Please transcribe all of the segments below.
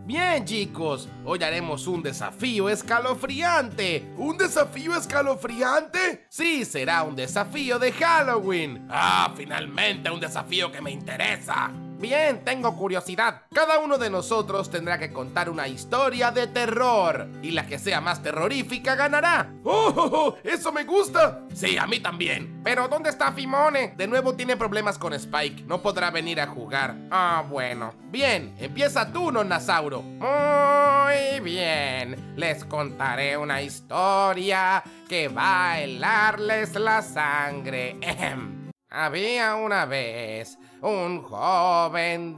Bien, chicos, hoy haremos un desafío escalofriante. ¿Un desafío escalofriante? Sí, será un desafío de Halloween. Ah, finalmente un desafío que me interesa. Bien, tengo curiosidad. Cada uno de nosotros tendrá que contar una historia de terror y la que sea más terrorífica ganará. ¡Oh! ¡Eso me gusta! Sí, a mí también. Pero ¿dónde está Fimone? De nuevo tiene problemas con Spike. No podrá venir a jugar. Ah, bueno. Bien, empieza tú, Nonasauro. Muy bien. Les contaré una historia que va a helarles la sangre. Había una vez un joven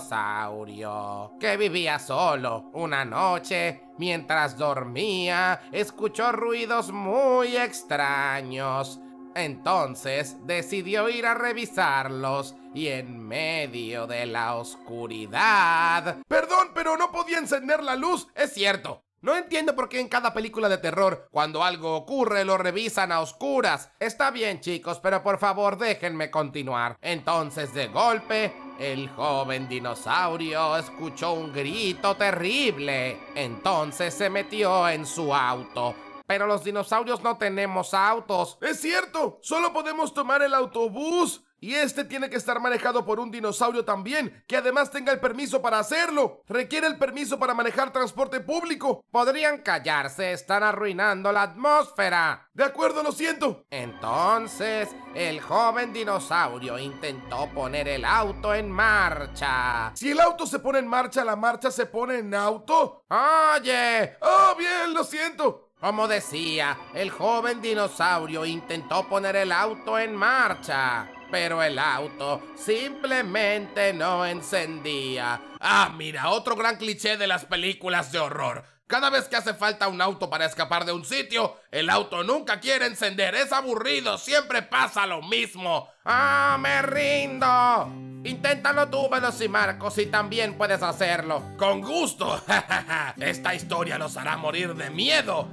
dinosaurio que vivía solo. Una noche, mientras dormía, escuchó ruidos muy extraños. Entonces decidió ir a revisarlos y en medio de la oscuridad... Perdón, pero no podía encender la luz. Es cierto. No entiendo por qué en cada película de terror, cuando algo ocurre, lo revisan a oscuras. Está bien, chicos, pero por favor déjenme continuar. Entonces, de golpe, el joven dinosaurio escuchó un grito terrible. Entonces se metió en su auto. Pero los dinosaurios no tenemos autos. Es cierto, solo podemos tomar el autobús. Y este tiene que estar manejado por un dinosaurio también, que además tenga el permiso para hacerlo. Requiere el permiso para manejar transporte público. Podrían callarse, están arruinando la atmósfera. De acuerdo, lo siento. Entonces, el joven dinosaurio intentó poner el auto en marcha. Si el auto se pone en marcha, ¿la marcha se pone en auto? ¡Oye! ¡Oh, bien, lo siento! Como decía, el joven dinosaurio intentó poner el auto en marcha, pero el auto simplemente no encendía. Ah, mira, otro gran cliché de las películas de horror. Cada vez que hace falta un auto para escapar de un sitio, el auto nunca quiere encender. Es aburrido, siempre pasa lo mismo. ¡Ah, me rindo! Inténtalo tú, Velocimarco, si también puedes hacerlo. Con gusto. Esta historia los hará morir de miedo.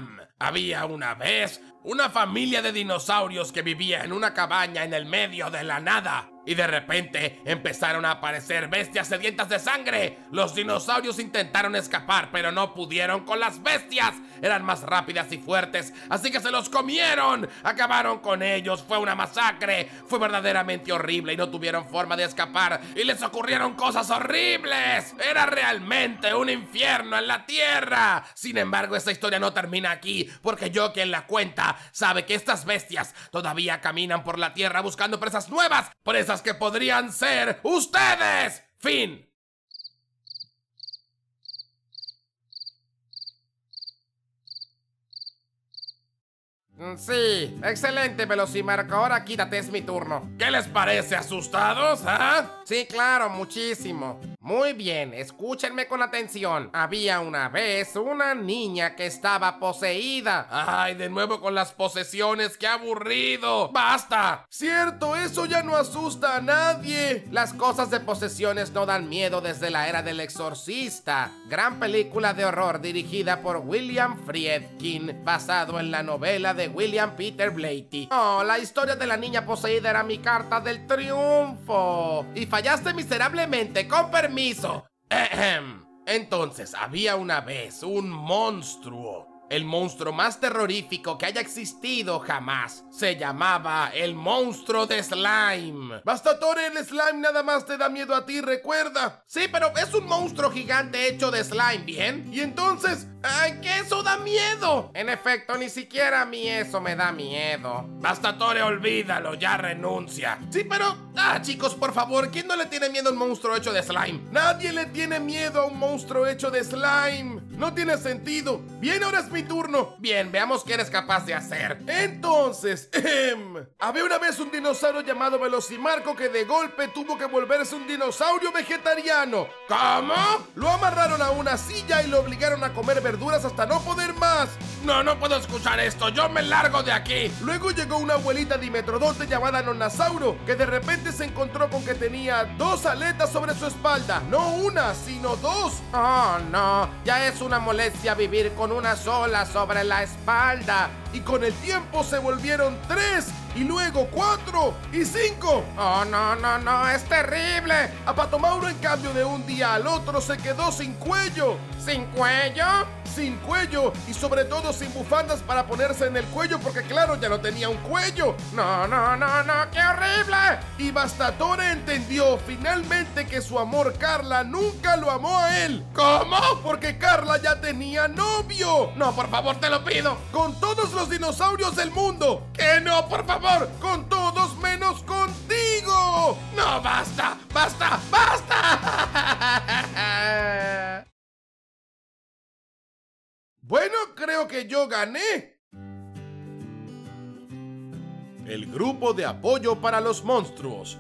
Había una vez una familia de dinosaurios que vivía en una cabaña en el medio de la nada. Y de repente empezaron a aparecer bestias sedientas de sangre. Los dinosaurios intentaron escapar, pero no pudieron con las bestias. Eran más rápidas y fuertes, así que se los comieron. Acabaron con ellos, fue una masacre. Fue verdaderamente horrible y no tuvieron forma de escapar. Y les ocurrieron cosas horribles. Era realmente un infierno en la tierra. Sin embargo, esta historia no termina aquí, porque yo, quien la cuenta, sabe que estas bestias todavía caminan por la tierra buscando presas nuevas. Por esas que podrían ser ustedes. Fin. Sí, excelente, Velocimarco. Ahora quítate, es mi turno. ¿Qué les parece? ¿Asustados? ¿Ah? Sí, claro, muchísimo. Muy bien, escúchenme con atención. Había una vez una niña que estaba poseída. Ay, de nuevo con las posesiones, qué aburrido. ¡Basta! Cierto, eso ya no asusta a nadie. Las cosas de posesiones no dan miedo desde la era del exorcista. Gran película de horror dirigida por William Friedkin, basado en la novela de William Peter Blatty. Oh, la historia de la niña poseída era mi carta del triunfo. Y fallaste miserablemente, con permiso. Entonces, había una vez un monstruo. El monstruo más terrorífico que haya existido jamás. Se llamaba el monstruo de Slime. Bastatore, el slime nada más te da miedo a ti, recuerda. Sí, pero es un monstruo gigante hecho de slime, ¿bien? Y entonces... ¡ay, que eso da miedo! En efecto, ni siquiera a mí eso me da miedo. Bastatore, olvídalo, ya renuncia. Sí, pero... chicos, por favor, ¿quién no le tiene miedo a un monstruo hecho de slime? Nadie le tiene miedo a un monstruo hecho de slime. No tiene sentido. Bien, ahora es mi turno. Bien, veamos qué eres capaz de hacer. Entonces, había una vez un dinosaurio llamado Velocimarco que de golpe tuvo que volverse un dinosaurio vegetariano. ¿Cómo? Lo amarraron a una silla y lo obligaron a comer verduras hasta no poder más. No puedo escuchar esto, yo me largo de aquí. Luego llegó una abuelita dimetrodonte llamada Nonasauro, que de repente se encontró con que tenía 2 aletas sobre su espalda. No una, sino 2. Oh, no, ya es una molestia vivir con una sola sobre la espalda. Y con el tiempo se volvieron 3. y luego 4 y 5. Oh, no, no, no, es terrible. A Pato Mauro, en cambio, de un día al otro se quedó sin cuello. ¿Sin cuello? Sin cuello y sobre todo sin bufandas para ponerse en el cuello porque claro, ya no tenía un cuello. No, no, no, no, qué horrible. Y Bastatore entendió finalmente que su amor Carla nunca lo amó a él. ¿Cómo? Porque Carla ya tenía novio. No, por favor, te lo pido. Con todos los dinosaurios del mundo. ¡Que no, por favor! Con todos menos contigo. ¡No, basta! ¡Basta! ¡Basta! Bueno, creo que yo gané. El grupo de apoyo para los monstruos.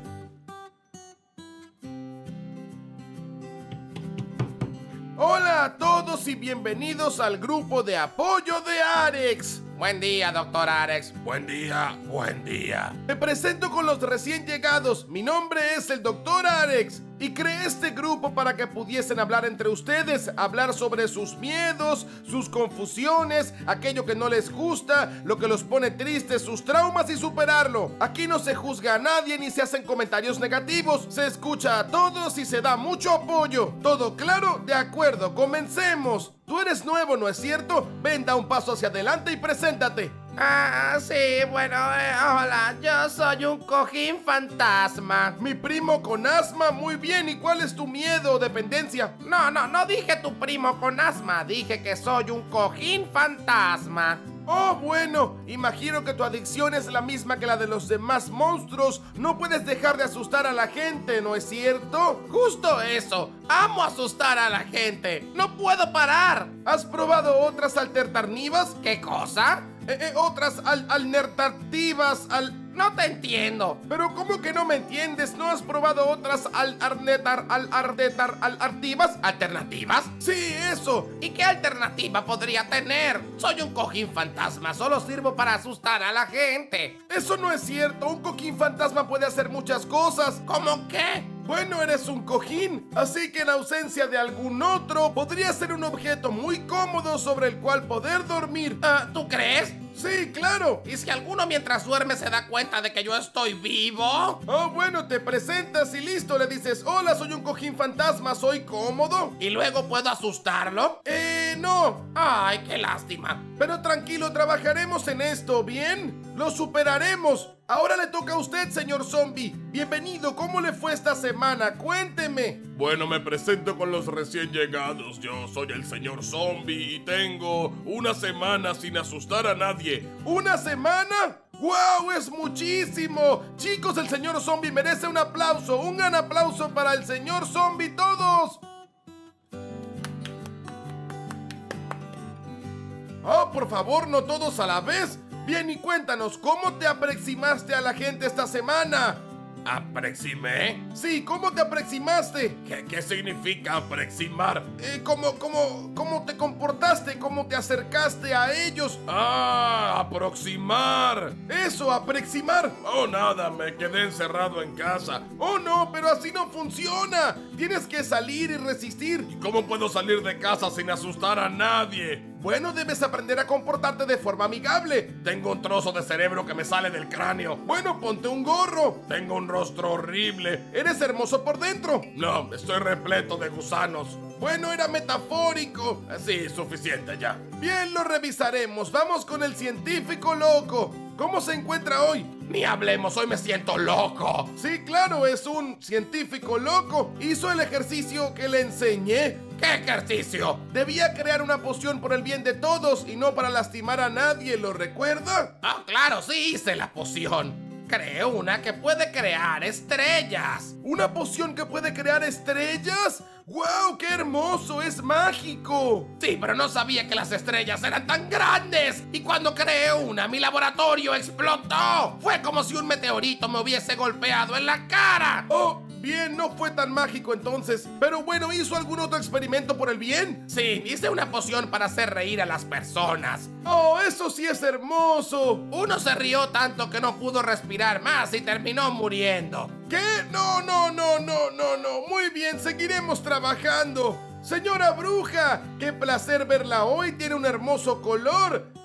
Hola a todos y bienvenidos al grupo de apoyo de Arex. Buen día, doctor Arex. Buen día, buen día. Me presento con los recién llegados. Mi nombre es el Dr. Arex y creé este grupo para que pudiesen hablar entre ustedes, hablar sobre sus miedos, sus confusiones, aquello que no les gusta, lo que los pone tristes, sus traumas y superarlo. Aquí no se juzga a nadie ni se hacen comentarios negativos, se escucha a todos y se da mucho apoyo. ¿Todo claro? De acuerdo, comencemos. Tú eres nuevo, ¿no es cierto? Ven, da un paso hacia adelante y preséntate. Sí, bueno, hola, yo soy un cojín fantasma. Mi primo con asma, muy bien. ¿Y cuál es tu miedo o dependencia? No dije tu primo con asma, dije que soy un cojín fantasma. Oh, bueno, imagino que tu adicción es la misma que la de los demás monstruos. No puedes dejar de asustar a la gente, ¿no es cierto? Justo eso, amo asustar a la gente, no puedo parar. ¿Has probado otras alternativas? ¿Qué cosa? Otras alternativas No te entiendo. Pero ¿cómo que no me entiendes? ¿No has probado otras alternativas? ¿Alternativas? Sí, eso. ¿Y qué alternativa podría tener? Soy un cojín fantasma, solo sirvo para asustar a la gente. Eso no es cierto, un cojín fantasma puede hacer muchas cosas. ¿Cómo qué? Bueno, eres un cojín, así que en ausencia de algún otro, podría ser un objeto muy cómodo sobre el cual poder dormir. ¿Tú crees? Sí, claro. ¿Y si alguno mientras duerme se da cuenta de que yo estoy vivo? Oh, bueno, te presentas y listo, le dices, hola, soy un cojín fantasma, ¿soy cómodo? ¿Y luego puedo asustarlo? No. Ay, qué lástima. Pero tranquilo, trabajaremos en esto, ¿bien? Lo superaremos. Ahora le toca a usted, señor zombie. Bienvenido, ¿cómo le fue esta semana? Cuénteme. Bueno, me presento con los recién llegados. Yo soy el señor zombie y tengo una semana sin asustar a nadie. ¿Una semana? ¡Wow! ¡Es muchísimo! Chicos, el señor zombie merece un aplauso. Un gran aplauso para el señor zombie, todos. Oh, por favor, no todos a la vez. Bien, y cuéntanos, ¿cómo te aproximaste a la gente esta semana? ¿Aproximé? Sí, ¿cómo te aproximaste? ¿Qué significa aproximar? ¿Cómo te comportaste? ¿Cómo te acercaste a ellos? Aproximar. Eso, aproximar. Oh, nada, me quedé encerrado en casa. Oh, no, pero así no funciona. Tienes que salir y resistir. ¿Y cómo puedo salir de casa sin asustar a nadie? Bueno, debes aprender a comportarte de forma amigable. Tengo un trozo de cerebro que me sale del cráneo. Bueno, ponte un gorro. Tengo un rostro horrible. Eres hermoso por dentro. No, estoy repleto de gusanos. Bueno, era metafórico. Sí, suficiente ya. Bien, lo revisaremos. Vamos con el científico loco. ¿Cómo se encuentra hoy? Ni hablemos, hoy me siento loco. Sí, claro, es un científico loco. Hizo el ejercicio que le enseñé. ¿Qué ejercicio? Debía crear una poción por el bien de todos y no para lastimar a nadie, ¿lo recuerda? Ah, claro, sí hice la poción. Creé una que puede crear estrellas. ¿Una poción que puede crear estrellas? ¡Guau! ¡Qué hermoso! ¡Es mágico! Sí, pero no sabía que las estrellas eran tan grandes. Y cuando creé una, mi laboratorio explotó. Fue como si un meteorito me hubiese golpeado en la cara. ¡Oh! Bien, no fue tan mágico entonces. Pero bueno, ¿hizo algún otro experimento por el bien? Sí, hice una poción para hacer reír a las personas. ¡Oh, eso sí es hermoso! Uno se rió tanto que no pudo respirar más y terminó muriendo. ¿Qué? No. Muy bien, seguiremos trabajando. Señora bruja, qué placer verla hoy. Tiene un hermoso color.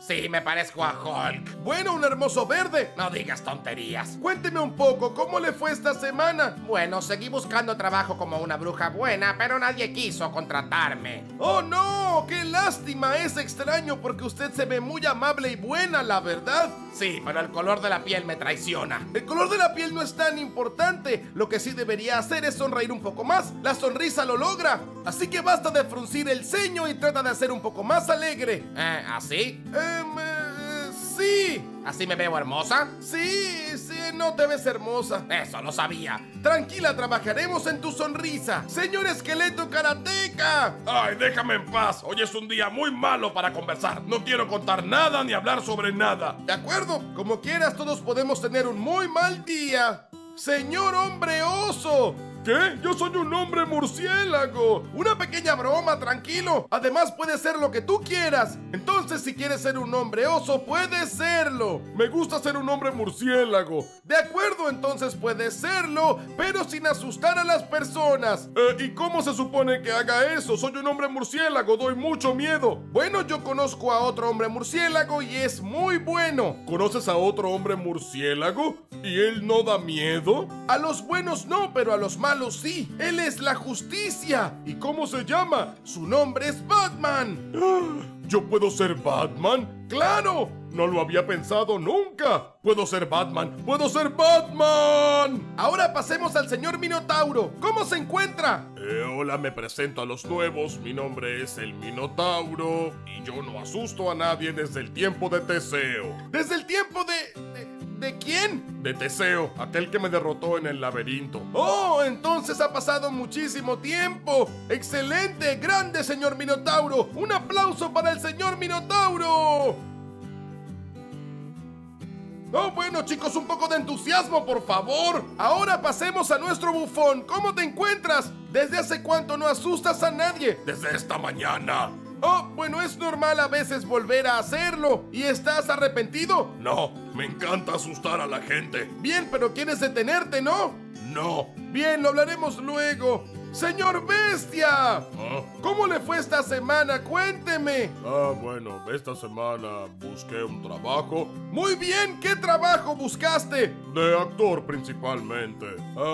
Sí, me parezco a Hulk. Bueno, un hermoso verde. No digas tonterías. Cuénteme un poco, ¿cómo le fue esta semana? Bueno, seguí buscando trabajo como una bruja buena, pero nadie quiso contratarme. ¡Oh, no! ¡Qué lástima! Es extraño porque usted se ve muy amable y buena, la verdad. Sí, pero el color de la piel me traiciona. El color de la piel no es tan importante. Lo que sí debería hacer es sonreír un poco más. La sonrisa lo logra. Así que basta de fruncir el ceño y trata de ser un poco más alegre. ¿Así? Sí. ¿Así me veo hermosa? Sí, no te ves hermosa. Eso lo sabía. Tranquila, trabajaremos en tu sonrisa. Señor esqueleto karateca. Ay, déjame en paz. Hoy es un día muy malo para conversar. No quiero contar nada ni hablar sobre nada. De acuerdo, como quieras, todos podemos tener un muy mal día. Señor hombre oso. ¿Qué? Yo soy un hombre murciélago. Una pequeña broma, tranquilo. Además, puedes ser lo que tú quieras. Entonces, si quieres ser un hombre oso, puedes serlo. Me gusta ser un hombre murciélago. De acuerdo, entonces puedes serlo, pero sin asustar a las personas. ¿Y cómo se supone que haga eso? Soy un hombre murciélago, doy mucho miedo. Bueno, yo conozco a otro hombre murciélago y es muy bueno. ¿Conoces a otro hombre murciélago? ¿Y él no da miedo? A los buenos no, pero a los malos sí. Él es la justicia. ¿Y cómo se llama? Su nombre es Batman. ¿Yo puedo ser Batman? ¡Claro! No lo había pensado nunca. ¡Puedo ser Batman! ¡Puedo ser Batman! Ahora pasemos al señor Minotauro. ¿Cómo se encuentra? Hola, me presento a los nuevos. Mi nombre es el Minotauro y yo no asusto a nadie desde el tiempo de Teseo. ¿Desde el tiempo ¿De quién? De Teseo, aquel que me derrotó en el laberinto. ¡Oh! Entonces ha pasado muchísimo tiempo. ¡Excelente! ¡Grande, señor Minotauro! ¡Un aplauso para el señor Minotauro! Oh, bueno, chicos, un poco de entusiasmo, por favor. Ahora pasemos a nuestro bufón. ¿Cómo te encuentras? ¿Desde hace cuánto no asustas a nadie? Desde esta mañana. Oh, bueno, es normal a veces volver a hacerlo. ¿Y estás arrepentido? No, me encanta asustar a la gente. Bien, pero quieres detenerte, ¿no? No. Bien, lo hablaremos luego. ¡Señor Bestia! ¿Cómo le fue esta semana? Cuénteme. Bueno, esta semana busqué un trabajo. Muy bien, ¿qué trabajo buscaste? De actor principalmente.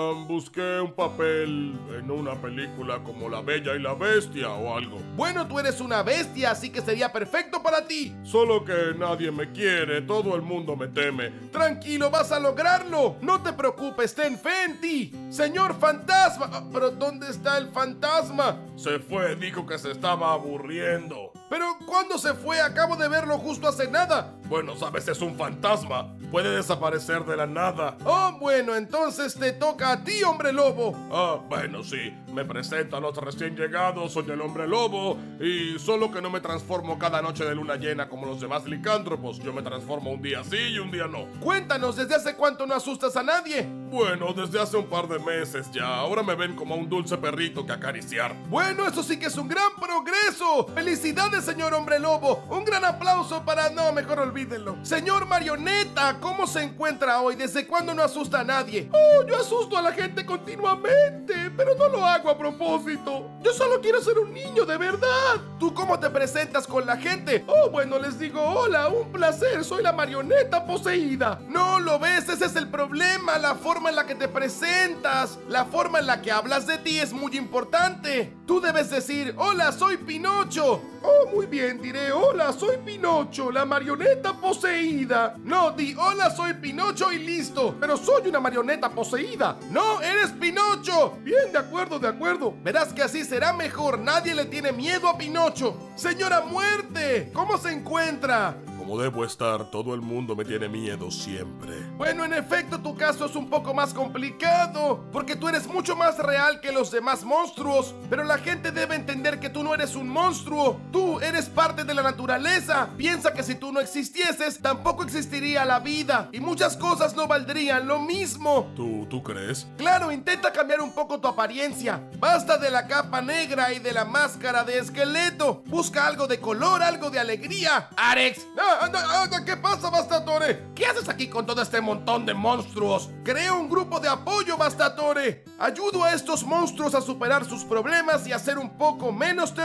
Busqué un papel en una película como La Bella y la Bestia o algo. Bueno, tú eres una bestia, así que sería perfecto para ti. Solo que nadie me quiere, todo el mundo me teme. Tranquilo, vas a lograrlo. No te preocupes, ten fe en ti. Señor Fantasma. ¿Pero dónde está el fantasma? Se fue, dijo que se estaba aburriendo. ¿Pero cuándo se fue? Acabo de verlo justo hace nada. Bueno, sabes, es un fantasma. Puede desaparecer de la nada. Oh, bueno, entonces te toca a ti, hombre lobo. Bueno, sí. Me presento a los recién llegados, soy el hombre lobo. Y solo que no me transformo cada noche de luna llena como los demás licántropos. Yo me transformo un día sí y un día no. Cuéntanos, ¿desde hace cuánto no asustas a nadie? Bueno, desde hace un par de meses ya. Ahora me ven como a un dulce perrito que acariciar. Bueno, eso sí que es un gran progreso. ¡Felicidades, señor hombre lobo! Un gran aplauso para... No, mejor olvídenlo. Señor Marioneta, ¿cómo se encuentra hoy? ¿Desde cuándo no asusta a nadie? Oh, yo asusto a la gente continuamente, pero no lo hago a propósito. Yo solo quiero ser un niño de verdad. ¿Tú cómo te presentas con la gente? Oh, bueno, les digo, hola, un placer, soy la marioneta poseída. No, ¿lo ves? Ese es el problema, la forma en la que te presentas. La forma en la que hablas de ti es muy importante. Tú debes decir, hola, soy Pinocho. Oh, muy bien, diré, hola, soy Pinocho, la marioneta poseída. No, di, hola, soy Pinocho y listo. Pero soy una marioneta poseída. No, eres Pinocho. Bien, de acuerdo, de acuerdo. Verás que así será mejor. Nadie le tiene miedo a Pinocho. Señora Muerte, ¿cómo se encuentra? Como debo estar, todo el mundo me tiene miedo siempre. Bueno, en efecto, tu caso es un poco más complicado, porque tú eres mucho más real que los demás monstruos. Pero la gente debe entender que tú no eres un monstruo. Tú eres parte de la naturaleza. Piensa que si tú no existieses, tampoco existiría la vida. Y muchas cosas no valdrían lo mismo. ¿Tú crees? Claro, intenta cambiar un poco tu apariencia. Basta de la capa negra y de la máscara de esqueleto. Busca algo de color, algo de alegría. ¡Arex! ¿Qué pasa, Bastatore? ¿Qué haces aquí con todo este montón de monstruos? Creo un grupo de apoyo, Bastatore. Ayudo a estos monstruos a superar sus problemas y a ser un poco menos terribles.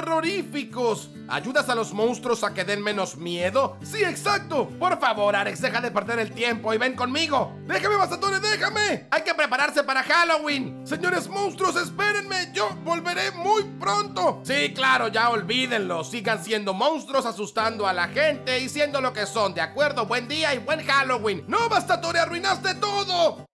terroríficos. ¿Ayudas a los monstruos a que den menos miedo? Sí, exacto. Por favor, Alex, deja de perder el tiempo y ven conmigo. ¡Déjame, Bastatone, déjame! Hay que prepararse para Halloween. Señores monstruos, espérenme, yo volveré muy pronto. Sí, claro, ya olvídenlo. Sigan siendo monstruos, asustando a la gente y siendo lo que son, ¿de acuerdo? Buen día y buen Halloween. ¡No, Bastatone, arruinaste todo!